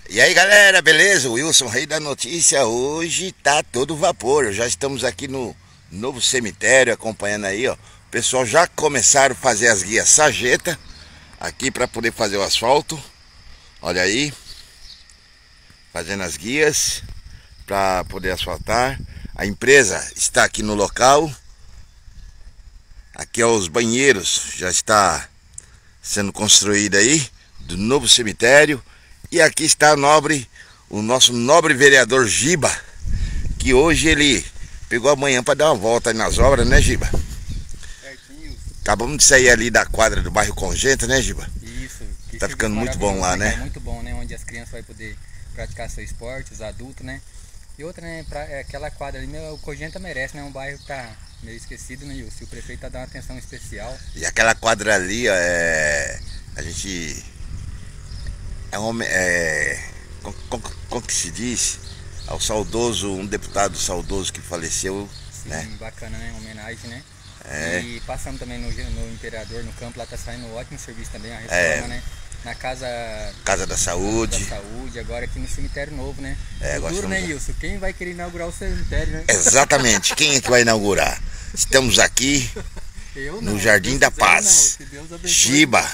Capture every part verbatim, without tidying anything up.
E aí galera, beleza? O Wilson, rei da notícia, hoje tá todo vapor. Já estamos aqui no novo cemitério, acompanhando aí, ó. O pessoal já começaram a fazer as guias sarjeta aqui para poder fazer o asfalto. Olha aí, fazendo as guias para poder asfaltar. A empresa está aqui no local. Aqui, ó, os banheiros já está sendo construído aí do novo cemitério. E aqui está o nobre, o nosso nobre vereador Giba, que hoje ele pegou amanhã para dar uma volta aí nas obras, né, Giba? Certinho. Acabamos de sair ali da quadra do bairro Congenta, né, Giba? Isso. Tá ficando muito bom lá, né? É muito bom, né? Onde as crianças vão poder praticar seu esporte, os adultos, né? E outra, né? Pra, é aquela quadra ali, meu, o Congenta merece, né? Um bairro que tá meio esquecido, né, Wilson? O prefeito tá dando uma atenção especial. E aquela quadra ali, ó, é... a gente... É um... É... Como, como que se diz? Ao saudoso, um deputado saudoso que faleceu. Sim, né? Bacana, né? Homenagem, né? É. E passamos também no, no Imperador, no campo, lá tá saindo um ótimo serviço também, a reforma, É. né? Na casa... Casa da Saúde. Da Saúde, agora aqui no cemitério novo, né? É, agora Futuro, né, estamos... Wilson? Quem vai querer inaugurar o cemitério, né? Exatamente, quem é que vai inaugurar? Estamos aqui Eu não, no Jardim da Paz. não, que Deus abençoe. Giba,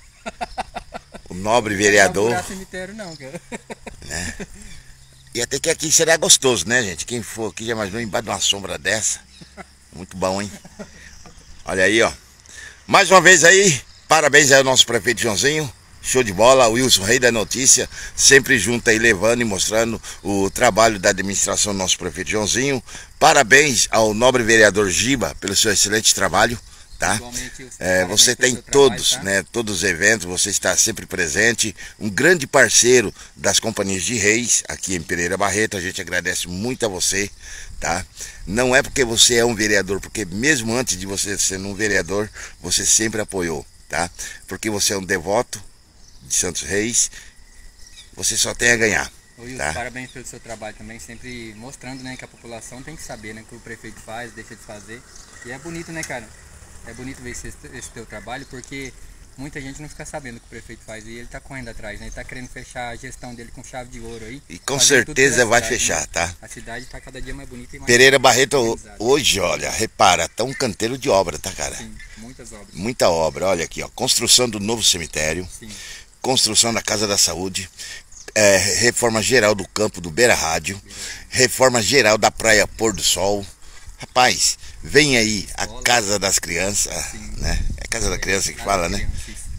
o nobre vereador. Não vai inaugurar cemitério não, cara. Né? E até que aqui será gostoso, né, gente? Quem for aqui já imaginou embaixo de uma sombra dessa. Muito bom, hein? Olha aí, ó. Mais uma vez aí, parabéns aí ao nosso prefeito Joãozinho. Show de bola, Wilson, rei da notícia, sempre junto aí, levando e mostrando o trabalho da administração do nosso prefeito Joãozinho. Parabéns ao nobre vereador Giba pelo seu excelente trabalho, tá? É, você tem todos, trabalho, tá? né, todos os eventos, você está sempre presente, um grande parceiro das companhias de reis aqui em Pereira Barreto. A gente agradece muito a você, tá? Não é porque você é um vereador, porque mesmo antes de você ser um vereador, você sempre apoiou, tá? Porque você é um devoto de Santos Reis, você só tem a ganhar. Ô, Wilson, tá? Parabéns pelo seu trabalho também, sempre mostrando, né, que a população tem que saber, né, o que o prefeito faz, deixa de fazer. E é bonito, né, cara? É bonito ver esse, esse teu trabalho, porque muita gente não fica sabendo o que o prefeito faz e ele tá correndo atrás, né? Ele tá querendo fechar a gestão dele com chave de ouro aí. E com certeza vai cidade, fechar, né? Tá? A cidade tá cada dia mais bonita e mais... Pereira Barreto hoje, olha, repara, tá um canteiro de obra, tá, cara? Sim, muitas obras. Muita obra, olha aqui, ó, construção do novo cemitério. Sim. Construção da Casa da Saúde, é, reforma geral do campo do Beira Rádio, reforma geral da Praia Pôr do Sol. Rapaz, vem aí a Casa das Crianças, né? É a Casa da Criança que fala, né?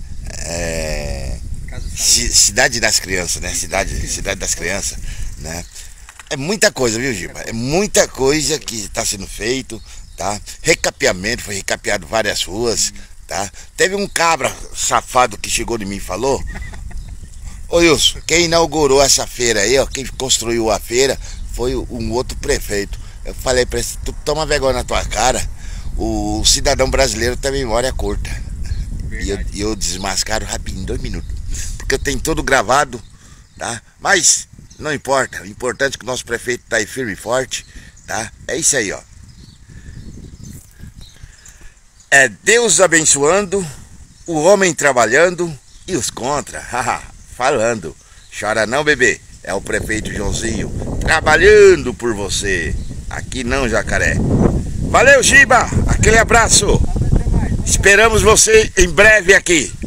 É... Cidade das Crianças, né? Cidade, Cidade das Crianças, né? É muita coisa, viu, Giba? É muita coisa que está sendo feito, tá? Recapeamento, foi recapeado várias ruas. Tá? Teve um cabra safado que chegou de mim e falou: ô Wilson, quem inaugurou essa feira aí, ó, quem construiu a feira foi um outro prefeito. Eu falei pra ele: tu toma vergonha na tua cara, o cidadão brasileiro tem memória curta. E eu, e eu desmascaro rapidinho, em dois minutos, porque eu tenho tudo gravado, tá? Mas não importa, o importante é que o nosso prefeito tá aí firme e forte, tá? É isso aí, ó. É Deus abençoando, o homem trabalhando e os contra, haha, falando. Chora não, bebê, é o prefeito Joãozinho trabalhando por você. Aqui não, Jacaré. Valeu, Giba, aquele abraço. Esperamos você em breve aqui.